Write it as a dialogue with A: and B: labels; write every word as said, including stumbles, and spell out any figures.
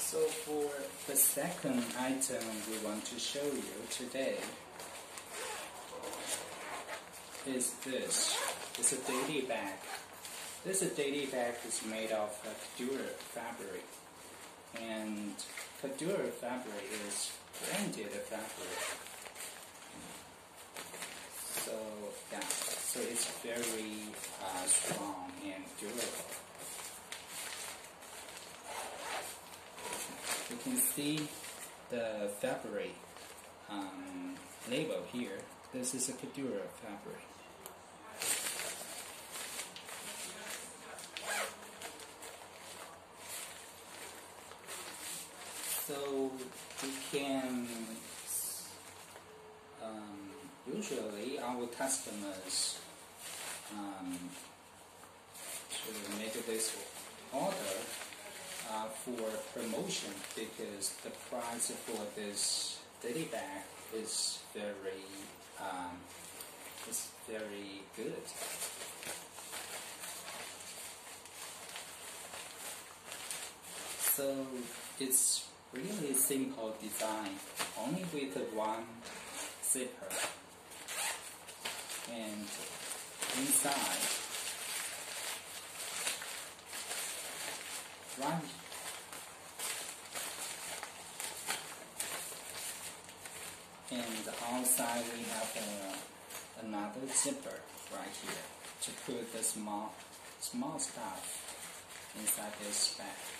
A: So for the second item we want to show you today is this. It's a daily bag. This daily bag is made of Kadura fabric, and Kadura fabric is branded fabric. So yeah, so it's very uh, strong and durable. You can see the fabric um, label here. This is a Kadura fabric. So we can, um, usually our customers um, to make this order uh, for promotion, because the price for this daily bag is very um, is very good. So it's really simple design, only with one zipper, and inside, right, and outside we have a, another zipper right here to put the small small stuff inside this bag.